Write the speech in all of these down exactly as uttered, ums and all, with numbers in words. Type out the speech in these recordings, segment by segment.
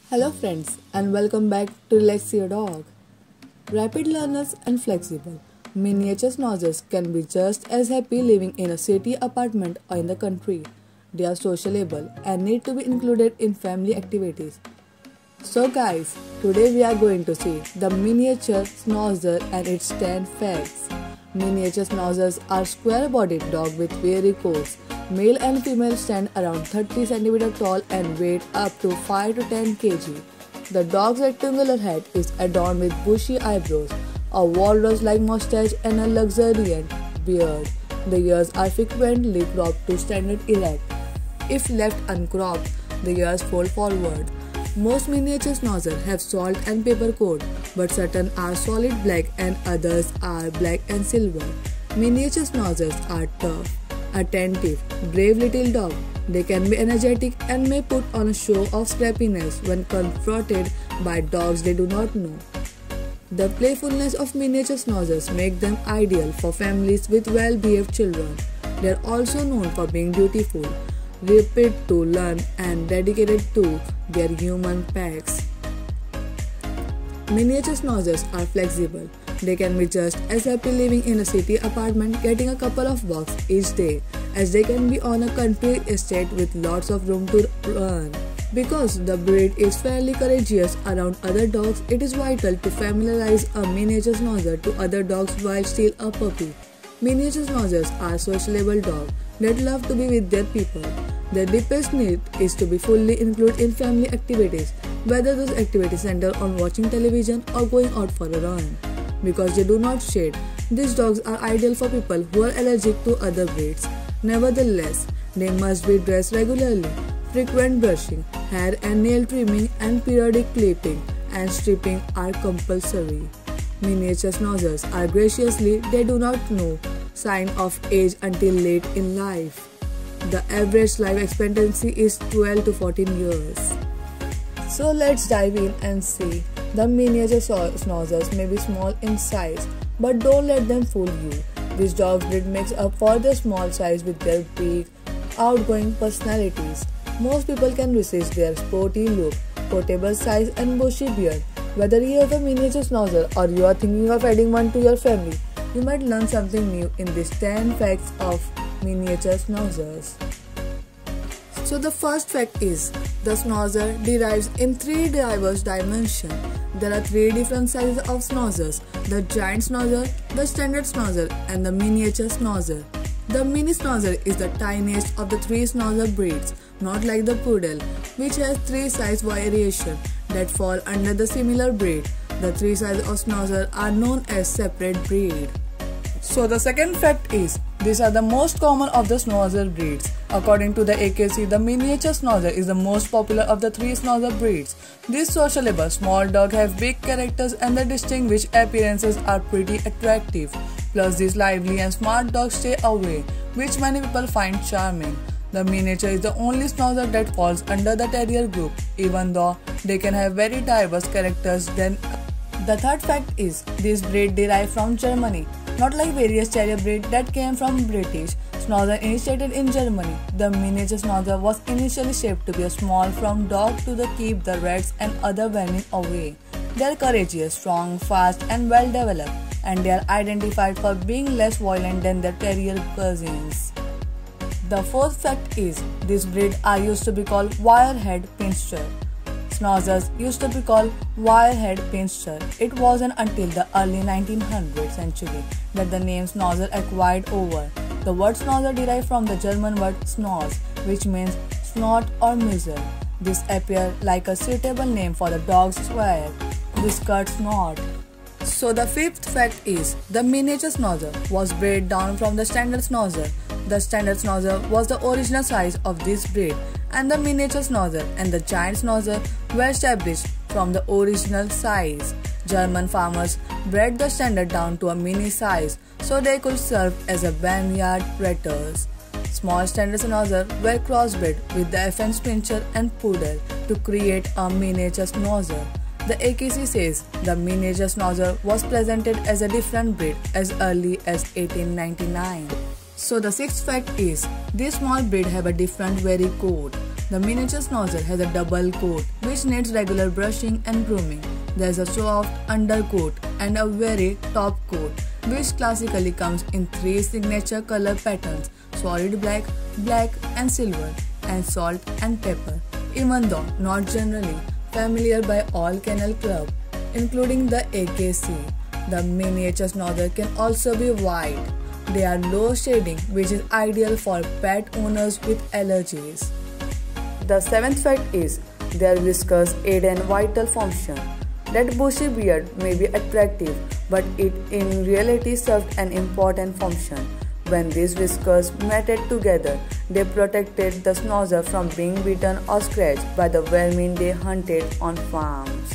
Hello friends and welcome back to Relax Your Dog. Rapid learners and flexible. Miniature schnauzers can be just as happy living in a city apartment or in the country. They are sociable and need to be included in family activities. So guys, today we are going to see the miniature schnauzer and its ten facts. Miniature schnauzers are square-bodied dog with fairy coats. Male and female stand around thirty centimeters tall and weigh up to five to ten kilograms. The dog's rectangular head is adorned with bushy eyebrows, a walrus-like mustache and a luxuriant beard. The ears are frequently cropped to standard erect. If left uncropped, the ears fold forward. Most miniature schnauzers have salt and pepper coat, but certain are solid black and others are black and silver. Miniature schnauzers are tough, attentive, brave little dog. They can be energetic and may put on a show of scrappiness when confronted by dogs they do not know. The playfulness of miniature schnauzers make them ideal for families with well-behaved children. They are also known for being dutiful, rapid to learn and dedicated to their human pets. Miniature schnauzers are flexible. They can be just as happy living in a city apartment getting a couple of walks each day as they can be on a country estate with lots of room to run. Because the breed is fairly courageous around other dogs, it is vital to familiarize a miniature schnauzer to other dogs while still a puppy. Miniature schnauzers are sociable dogs that love to be with their people. Their deepest need is to be fully included in family activities, whether those activities center on watching television or going out for a run. Because they do not shed, these dogs are ideal for people who are allergic to other breeds. Nevertheless, they must be dressed regularly. Frequent brushing, hair and nail trimming, and periodic clipping and stripping are compulsory. Miniature schnauzers are graciously, they do not know sign of age until late in life. The average life expectancy is twelve to fourteen years. So let's dive in and see. The miniature schnauzers may be small in size, but don't let them fool you. This dog breed makes up for their small size with their big, outgoing personalities. Most people can resist their sporty look, portable size and bushy beard. Whether you have a miniature schnauzer or you are thinking of adding one to your family, you might learn something new in these ten facts of miniature schnauzers. So the first fact is, the schnauzer derives in three diverse dimensions. There are three different sizes of schnauzers: the giant schnauzer, the standard schnauzer, and the miniature schnauzer. The mini schnauzer is the tiniest of the three schnauzer breeds, not like the poodle, which has three size variations that fall under the similar breed. The three sizes of schnauzer are known as separate breed. So the second fact is, these are the most common of the schnauzer breeds. According to the A K C, the miniature schnauzer is the most popular of the three schnauzer breeds. These sociable small dogs have big characters and their distinguished appearances are pretty attractive. Plus, these lively and smart dogs stay away, which many people find charming. The miniature is the only schnauzer that falls under the terrier group, even though they can have very diverse characters. Then, the third fact is, this breed derived from Germany. Not like various terrier breeds that came from British. Schnauzer initiated in Germany. The miniature schnauzer was initially shaped to be a small from dog to the keep the rats and other vermin away. They are courageous, strong, fast and well developed, and they are identified for being less violent than their terrier cousins. The fourth fact is, this breed are used to be called wirehead pinscher. Schnauzers used to be called wirehead pinscher. It wasn't until the early nineteenth century that the name schnauzer acquired over. The word schnauzer derived from the German word schnauz, which means snort or muzzle. This appeared like a suitable name for the dog's swag, whiskered snort. So the fifth fact is, the miniature schnauzer was bred down from the standard schnauzer. The standard schnauzer was the original size of this breed, and the miniature schnauzer and the giant schnauzer were established from the original size. German farmers bred the standard down to a mini size so they could serve as a barnyard predators. Small standard schnauzer were crossbred with the Afghan pinscher and poodle to create a miniature schnauzer. The A K C says the miniature schnauzer was presented as a different breed as early as eighteen ninety-nine. So the sixth fact is, this small breed have a different very coat. The miniature schnauzer has a double coat, which which needs regular brushing and grooming. There's a soft undercoat and a very top coat, which classically comes in three signature color patterns: solid black, black and silver, and salt and pepper. Even though not generally familiar by all kennel club, including the A K C, the miniature schnauzer can also be white. They are low shading, which is ideal for pet owners with allergies. The seventh fact is their whiskers aid in vital function. That bushy beard may be attractive, but it in reality served an important function. When these whiskers matted together, they protected the schnauzer from being bitten or scratched by the vermin they hunted on farms.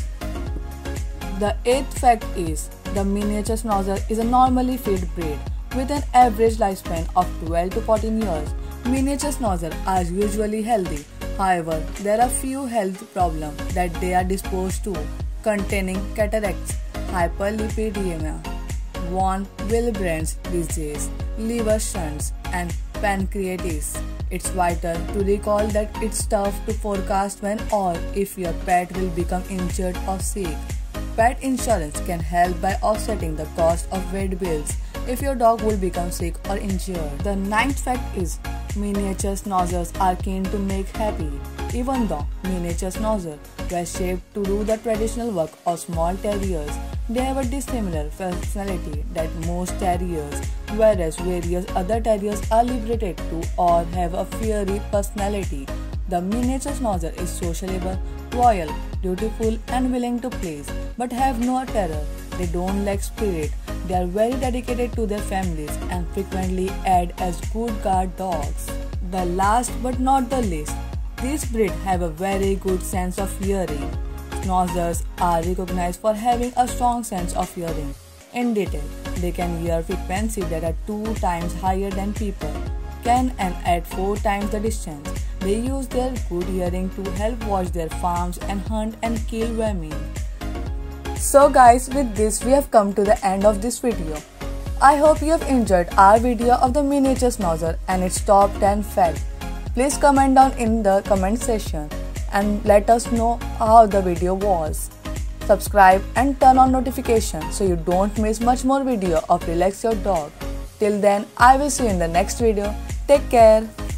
The eighth fact is the miniature schnauzer is a normally fed breed with an average lifespan of twelve to fourteen years. Miniature schnauzers are usually healthy. However, there are few health problems that they are disposed to, containing cataracts, hyperlipidemia, von Willebrand's disease, liver shunts, and pancreatitis. It's vital to recall that it's tough to forecast when or if your pet will become injured or sick. Pet insurance can help by offsetting the cost of vet bills if your dog will become sick or injured. The ninth fact is miniature schnauzers are keen to make happy. Even though miniature schnauzers were shaped to do the traditional work of small terriers, they have a dissimilar personality that most terriers, whereas various other terriers are liberated to or have a fiery personality. The miniature schnauzer is sociable, loyal, dutiful and willing to please, but have no terror. They don't lack spirit. They are very dedicated to their families and frequently act as good guard dogs. The last but not the least, these breeds have a very good sense of hearing. Schnauzers are recognized for having a strong sense of hearing. In detail, they can hear frequency that are two times higher than people can and at four times the distance. They use their good hearing to help watch their farms and hunt and kill vermin. So guys, with this we have come to the end of this video. I hope you have enjoyed our video of the miniature schnauzer and its top ten facts. Please comment down in the comment section and let us know how the video was. Subscribe and turn on notifications so you don't miss much more video of Relax Your Dog. Till then, I will see you in the next video. Take care.